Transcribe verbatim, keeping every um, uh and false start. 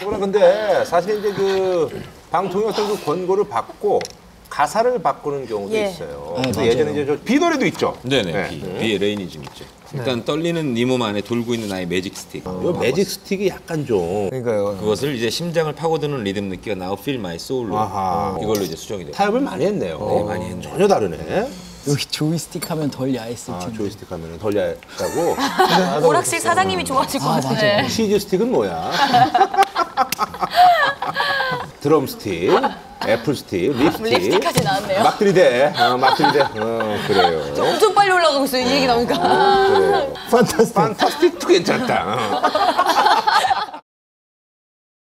그러나 근데 사실 이제 그 방통위에서 그 권고를 받고 가사를 바꾸는 경우도 예. 있어요. 네, 그래서 맞아요. 예전에 이제 저 비 노래도 있죠. 네네. 네. 비. 비의 레인이 좀 있죠. 일단 떨리는 네 몸 안에 돌고 있는 나의 매직 스틱. 이 매직 스틱이 약간 좀 그러니까요. 그것을 이제 심장을 파고드는 리듬 느끼가 Now Feel My Soul로 아하. 이걸로 이제 수정이 돼요. 타협을 많이 했네요. 네, 많이 했네요. 전혀 다르네. 여기 조이스틱 하면 덜 야했을 아, 텐데. 조이스틱 하면 덜 얇다고. 오락실 사장님이 좋아하실 것 아, 같은데. 치즈 스틱은 뭐야? 드럼 스틱, 애플 스틱, 립스틱. 립스틱까지 나왔네요. 막 들이대. 어, 막 들이대. 어, 그래요. 엄청 빨리 올라가고 있어요. 이 얘기 나오니까. 그래요. 판타스틱. 판타스틱도 괜찮다. 어.